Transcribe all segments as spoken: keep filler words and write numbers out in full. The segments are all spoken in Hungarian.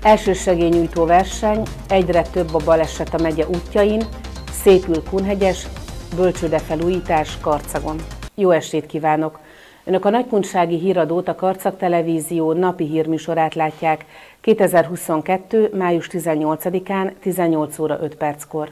Elsősegélynyújtó verseny, egyre több a baleset a megye útjain, szépül Kunhegyes, bölcsődefelújítás Karcagon. Jó estét kívánok! Önök a Nagykunsági Híradót, a Karcag Televízió napi hírműsorát látják kétezer-huszonkettő. május tizennyolcadikán tizennyolc óra öt perckor.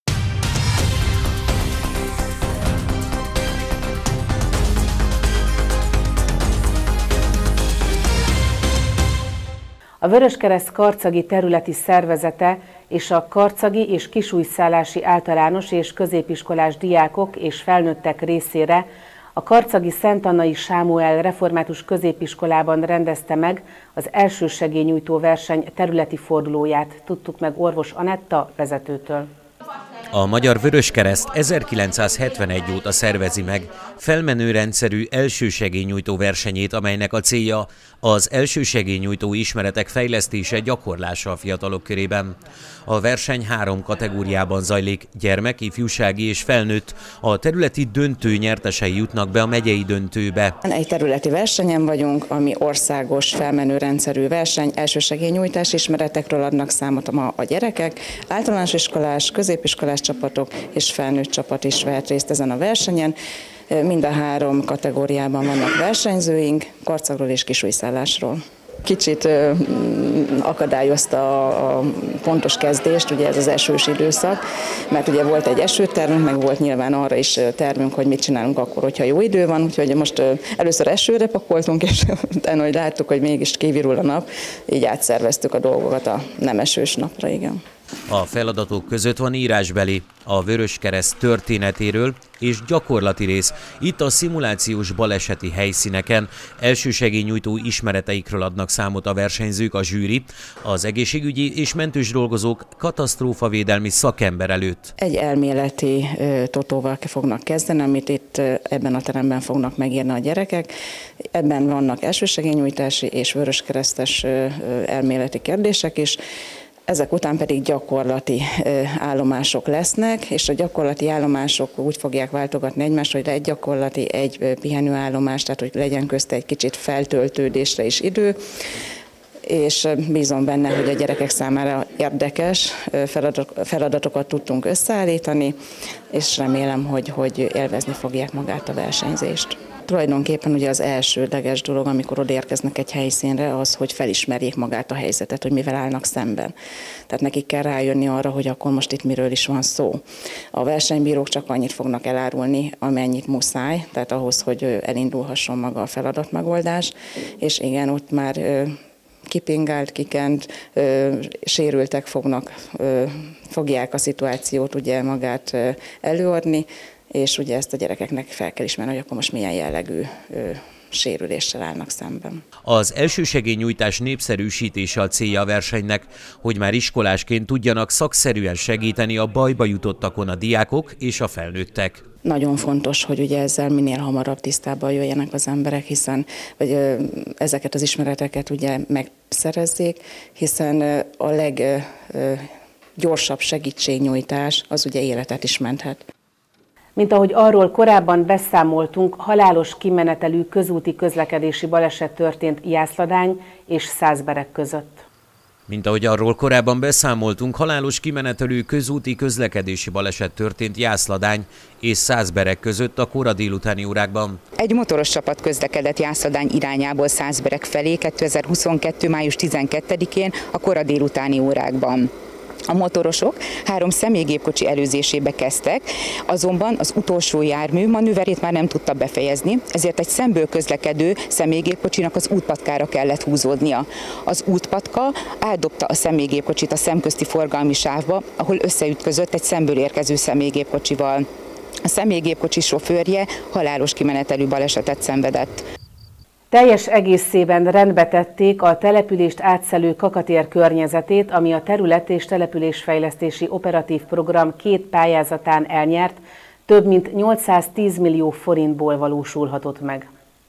A Vöröskereszt karcagi területi szervezete és a karcagi és kisújszállási általános és középiskolás diákok és felnőttek részére a karcagi Szent Annai Sámuel Református Középiskolában rendezte meg az elsősegélynyújtó verseny területi fordulóját, tudtuk meg Orvos Anetta vezetőtől. A Magyar Vöröskereszt ezerkilencszázhetvenegy óta szervezi meg felmenő rendszerű elsősegélynyújtó versenyét, amelynek a célja az elsősegélynyújtó ismeretek fejlesztése, gyakorlása a fiatalok körében. A verseny három kategóriában zajlik: gyermek, ifjúsági és felnőtt. A területi döntő nyertesei jutnak be a megyei döntőbe. Egy területi versenyen vagyunk, ami országos felmenő rendszerű verseny, elsősegélynyújtás ismeretekről adnak számot a gyerekek, általános iskolás, középiskolás csapatok és felnőtt csapat is vehet részt ezen a versenyen. Mind a három kategóriában vannak versenyzőink, Karcagról és kisújszállásról. Kicsit ö, akadályozta a, a pontos kezdést, ugye ez az esős időszak, mert ugye volt egy esőtervünk, meg volt nyilván arra is tervünk, hogy mit csinálunk akkor, hogyha jó idő van, úgyhogy most ö, először esőre pakoltunk, és utána, hogy láttuk, hogy mégis kivirul a nap, így átszerveztük a dolgokat a nem esős napra, igen. A feladatok között van írásbeli, a Vöröskereszt történetéről és gyakorlati rész. Itt a szimulációs baleseti helyszíneken elsősegélynyújtó ismereteikről adnak számot a versenyzők, a zsűri, az egészségügyi és mentős dolgozók katasztrófavédelmi szakember előtt. Egy elméleti ö, totóval fognak kezdeni, amit itt ö, ebben a teremben fognak megírni a gyerekek. Ebben vannak elsősegélynyújtási és vöröskeresztes ö, ö, elméleti kérdések is. Ezek után pedig gyakorlati állomások lesznek, és a gyakorlati állomások úgy fogják váltogatni egymást, hogy egy gyakorlati, egy pihenőállomás, tehát hogy legyen közte egy kicsit feltöltődésre is idő, és bízom benne, hogy a gyerekek számára érdekes feladatokat tudtunk összeállítani, és remélem, hogy, hogy élvezni fogják magát a versenyzést. Tulajdonképpen ugye az elsődleges dolog, amikor odaérkeznek egy helyszínre, az, hogy felismerjék magát a helyzetet, hogy mivel állnak szemben. Tehát nekik kell rájönni arra, hogy akkor most itt miről is van szó. A versenybírók csak annyit fognak elárulni, amennyit muszáj, tehát ahhoz, hogy elindulhasson maga a feladatmegoldás, és igen, ott már kipingált, kikent, sérültek fognak, fogják a szituációt ugye magát előadni, és ugye ezt a gyerekeknek fel kell ismerni, hogy akkor most milyen jellegű ö, sérüléssel állnak szemben. Az elsősegélynyújtás népszerűsítése a célja a versenynek, hogy már iskolásként tudjanak szakszerűen segíteni a bajba jutottakon a diákok és a felnőttek. Nagyon fontos, hogy ugye ezzel minél hamarabb tisztában jöjjenek az emberek, hiszen vagy, ö, ezeket az ismereteket ugye megszerezzék, hiszen ö, a leggyorsabb segítségnyújtás az ugye életet is menthet. Mint ahogy arról korábban beszámoltunk, halálos kimenetelű közúti közlekedési baleset történt Jászladány és Szászbereg között. Mint ahogy arról korábban beszámoltunk, halálos kimenetelű közúti közlekedési baleset történt Jászladány és Szászbereg között a kora délutáni órákban. Egy motoros csapat közlekedett Jászladány irányából Szászbereg felé kétezer-huszonkettő. május tizenkettedikén a kora délutáni órákban. A motorosok három személygépkocsi előzésébe kezdtek, azonban az utolsó jármű manőverét már nem tudta befejezni, ezért egy szemből közlekedő személygépkocsinak az útpatkára kellett húzódnia. Az útpatka átdobta a személygépkocsit a szemközti forgalmi sávba, ahol összeütközött egy szemből érkező személygépkocsival. A személygépkocsi sofőrje halálos kimenetelű balesetet szenvedett. Teljes egészében rendbe tették a települést átszelő Kakatér környezetét, ami a terület- és településfejlesztési operatív program két pályázatán elnyert, több mint nyolcszáztíz millió forintból valósulhatott meg.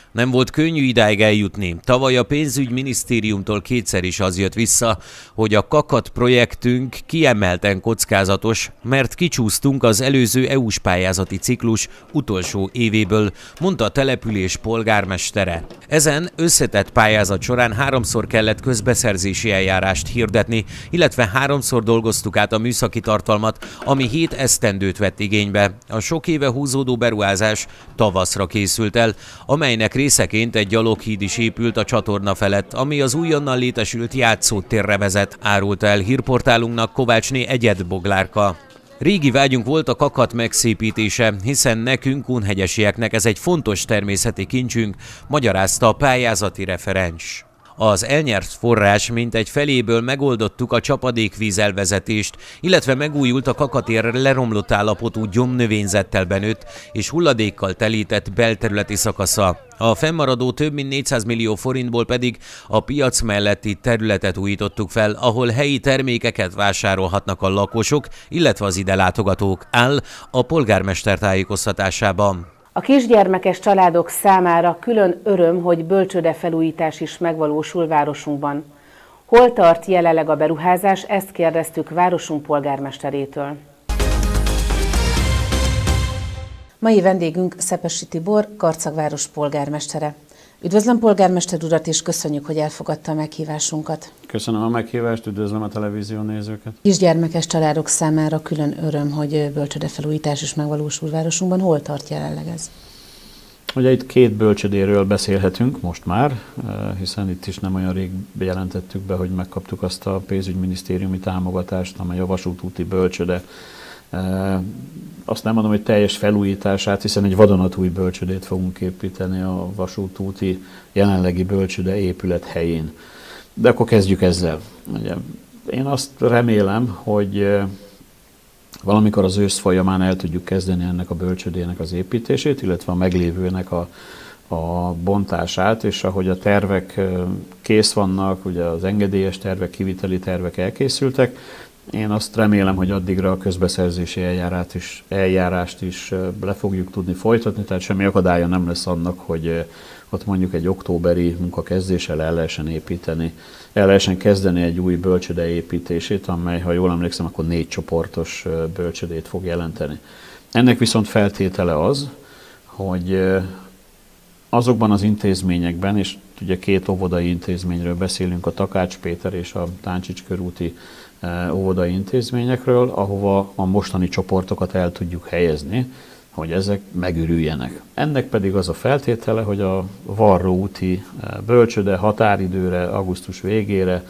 Nem volt könnyű idáig eljutni. Tavaly a pénzügyminisztériumtól kétszer is az jött vissza, hogy a Kakat projektünk kiemelten kockázatos, mert kicsúsztunk az előző é u-s pályázati ciklus utolsó évéből, mondta a település polgármestere. Ezen összetett pályázat során háromszor kellett közbeszerzési eljárást hirdetni, illetve háromszor dolgoztuk át a műszaki tartalmat, ami hét esztendőt vett igénybe. A sok éve húzódó beruházás tavaszra készült el, amelynek részeként egy gyaloghíd is épült a csatorna felett, ami az újonnan létesült játszótérre vezet, árulta el hírportálunknak Kovácsné Egyed Boglárka. Régi vágyunk volt a Kakat megszépítése, hiszen nekünk, kunhegyesieknek ez egy fontos természeti kincsünk, magyarázta a pályázati referens. Az elnyert forrás mintegy feléből megoldottuk a csapadékvíz elvezetést, illetve megújult a Kakatér leromlott állapotú gyomnövényzettel benőtt és hulladékkal telített belterületi szakasza. A fennmaradó több mint négyszáz millió forintból pedig a piac melletti területet újítottuk fel, ahol helyi termékeket vásárolhatnak a lakosok, illetve az ide látogatók, áll a polgármester tájékoztatásában. A kisgyermekes családok számára külön öröm, hogy bölcsődefelújítás is megvalósul városunkban. Hol tart jelenleg a beruházás, ezt kérdeztük városunk polgármesterétől. Mai vendégünk Szepessy Tibor, Karcagváros polgármestere. Üdvözlöm polgármester urat, és köszönjük, hogy elfogadta a meghívásunkat. Köszönöm a meghívást, üdvözlöm a televízió nézőket. Kisgyermekes családok számára külön öröm, hogy bölcsődefelújítás is megvalósul városunkban. Hol tart jelenleg ez? Ugye itt két bölcsödéről beszélhetünk most már, hiszen itt is nem olyan rég jelentettük be, hogy megkaptuk azt a pénzügyminisztériumi támogatást, amely a vasútúti bölcsöde. Azt nem mondom, hogy teljes felújítását, hiszen egy vadonatúj bölcsödét fogunk építeni a vasútúti jelenlegi bölcsöde épület helyén. De akkor kezdjük ezzel. Ugye, én azt remélem, hogy valamikor az ősz folyamán el tudjuk kezdeni ennek a bölcsödének az építését, illetve a meglévőnek a, a bontását, és ahogy a tervek kész vannak, ugye az engedélyes tervek, kiviteli tervek elkészültek, én azt remélem, hogy addigra a közbeszerzési eljárást is, eljárást is le fogjuk tudni folytatni, tehát semmi akadálya nem lesz annak, hogy ott mondjuk egy októberi munkakezdéssel el lehessen építeni, el lehessen kezdeni egy új bölcsöde építését, amely, ha jól emlékszem, akkor négy csoportos bölcsödét fog jelenteni. Ennek viszont feltétele az, hogy azokban az intézményekben, és ugye két óvodai intézményről beszélünk, a Takács Péter és a Táncsics körúti óvodai intézményekről, ahova a mostani csoportokat el tudjuk helyezni, hogy ezek megürüljenek. Ennek pedig az a feltétele, hogy a Varró úti bölcsöde határidőre, augusztus végére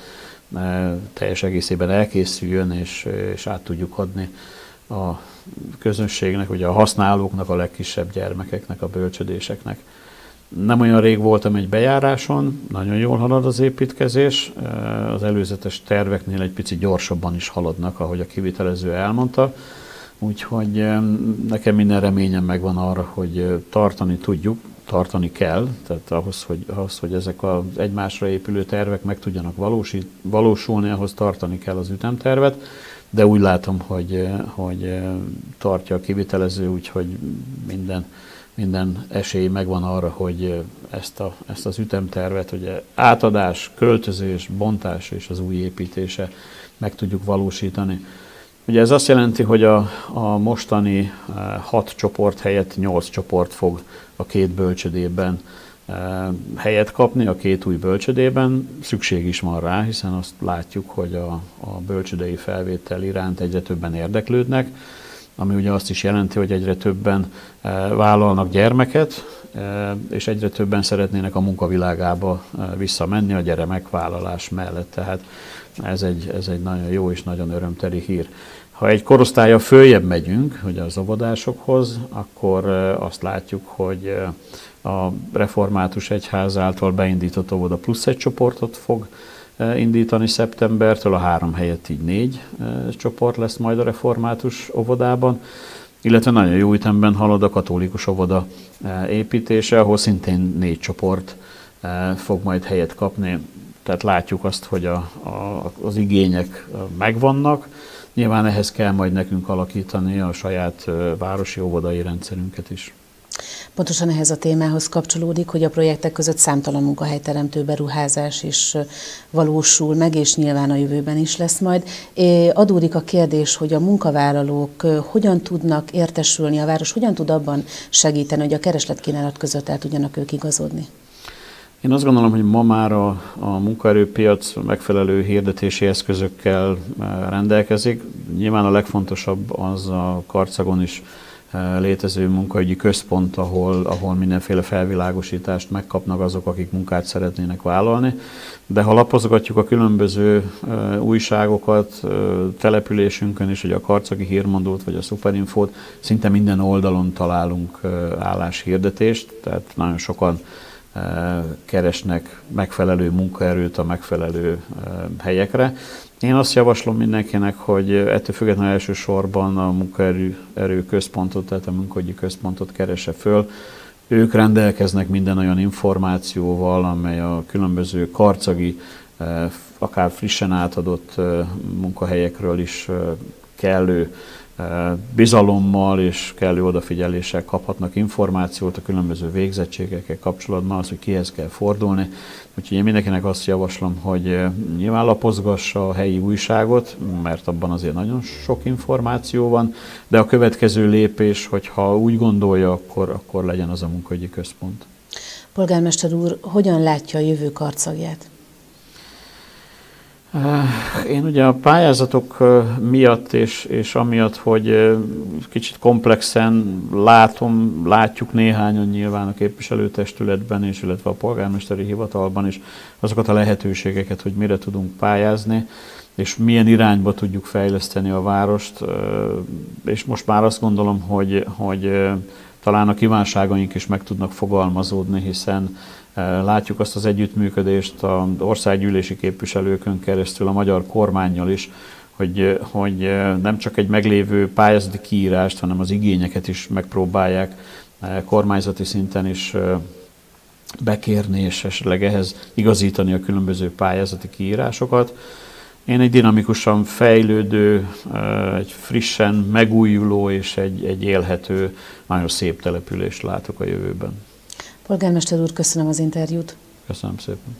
teljes egészében elkészüljön, és, és át tudjuk adni a közönségnek, ugye a használóknak, a legkisebb gyermekeknek, a bölcsödéseknek. Nem olyan rég voltam egy bejáráson, nagyon jól halad az építkezés, az előzetes terveknél egy picit gyorsabban is haladnak, ahogy a kivitelező elmondta, úgyhogy nekem minden reményem megvan arra, hogy tartani tudjuk, tartani kell, tehát ahhoz, hogy, ahhoz, hogy ezek az egymásra épülő tervek meg tudjanak valósít, valósulni, ahhoz tartani kell az ütemtervet, de úgy látom, hogy, hogy tartja a kivitelező, úgyhogy minden minden esély megvan arra, hogy ezt, a, ezt az ütemtervet, ugye átadás, költözés, bontás és az új építése meg tudjuk valósítani. Ugye ez azt jelenti, hogy a, a mostani hat csoport helyett nyolc csoport fog a két bölcsödében helyet kapni, a két új bölcsödében. Szükség is van rá, hiszen azt látjuk, hogy a, a bölcsödei felvétel iránt egyre többen érdeklődnek, ami ugye azt is jelenti, hogy egyre többen vállalnak gyermeket, és egyre többen szeretnének a munkavilágába visszamenni a gyermekvállalás mellett. Tehát ez egy, ez egy nagyon jó és nagyon örömteli hír. Ha egy korosztálya följebb megyünk, ugye az óvodásokhoz, akkor azt látjuk, hogy a református egyház által beindított óvoda plusz egy csoportot fog indítani szeptembertől, a három helyett így négy csoport lesz majd a református óvodában, illetve nagyon jó ütemben halad a katolikus óvoda építése, ahol szintén négy csoport fog majd helyet kapni. Tehát látjuk azt, hogy a, a, az igények megvannak, nyilván ehhez kell majd nekünk alakítani a saját városi óvodai rendszerünket is. Pontosan ehhez a témához kapcsolódik, hogy a projektek között számtalan munkahelyteremtő beruházás is valósul meg, és nyilván a jövőben is lesz majd. Adódik a kérdés, hogy a munkavállalók hogyan tudnak értesülni, a város hogyan tud abban segíteni, hogy a kereslet-kínálat között el tudjanak ők igazodni? Én azt gondolom, hogy ma már a, a munkaerőpiac megfelelő hirdetési eszközökkel rendelkezik. Nyilván a legfontosabb az a Karcagon is létező munkaügyi központ, ahol, ahol mindenféle felvilágosítást megkapnak azok, akik munkát szeretnének vállalni. De ha lapozgatjuk a különböző uh, újságokat, uh, településünkön is, hogy a Karcagi Hírmondót vagy a Superinfót, szinte minden oldalon találunk uh, álláshirdetést, tehát nagyon sokan uh, keresnek megfelelő munkaerőt a megfelelő uh, helyekre. Én azt javaslom mindenkinek, hogy ettől függetlenül elsősorban a munkaerő központot, tehát a munkaügyi központot keresse föl. Ők rendelkeznek minden olyan információval, amely a különböző karcagi, akár frissen átadott munkahelyekről is kellő bizalommal és kellő odafigyeléssel kaphatnak információt a különböző végzettségekkel kapcsolatban, az, hogy kihez kell fordulni. Úgyhogy én mindenkinek azt javaslom, hogy nyilván lapozgassa a helyi újságot, mert abban azért nagyon sok információ van, de a következő lépés, hogyha úgy gondolja, akkor, akkor legyen az a munkaügyi központ. Polgármester úr, hogyan látja a jövő Karcagját? Én ugye a pályázatok miatt és, és amiatt, hogy kicsit komplexen látom, látjuk néhányan nyilván a képviselőtestületben és illetve a polgármesteri hivatalban is azokat a lehetőségeket, hogy mire tudunk pályázni, és milyen irányba tudjuk fejleszteni a várost, és most már azt gondolom, hogy, hogy talán a kívánságaink is meg tudnak fogalmazódni, hiszen látjuk azt az együttműködést az országgyűlési képviselőkön keresztül a magyar kormánnyal is, hogy, hogy nem csak egy meglévő pályázati kiírást, hanem az igényeket is megpróbálják kormányzati szinten is bekérni, és esetleg ehhez igazítani a különböző pályázati kiírásokat. Én egy dinamikusan fejlődő, egy frissen megújuló és egy, egy élhető, nagyon szép települést látok a jövőben. Polgármester úr, köszönöm az interjút. Köszönöm szépen.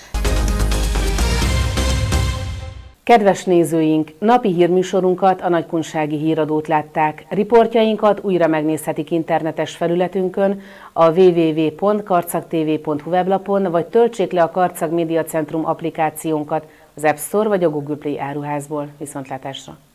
Kedves nézőink, napi hírműsorunkat, a Nagykunsági Híradót látták. Riportjainkat újra megnézhetik internetes felületünkön, a double-u double-u double-u pont karcag t v pont hu weblapon, vagy töltsék le a Karcag Média Centrum applikációnkat az App Store vagy a Google Play áruházból. Viszontlátásra!